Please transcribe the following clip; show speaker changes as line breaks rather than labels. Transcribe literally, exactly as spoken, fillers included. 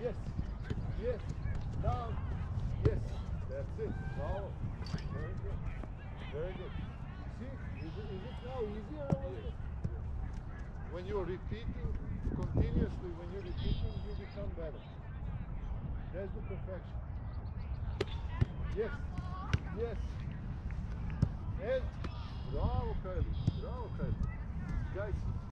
Yes. Yes. Down. Yes. That's it. Bravo. Very good. Very good. See, is it, is it now easier a little bit? When you're repeating continuously, when you're repeating, you become better. That's the perfection. Yes. Yes. And bravo, Kylie. Bravo, Kylie. Guys.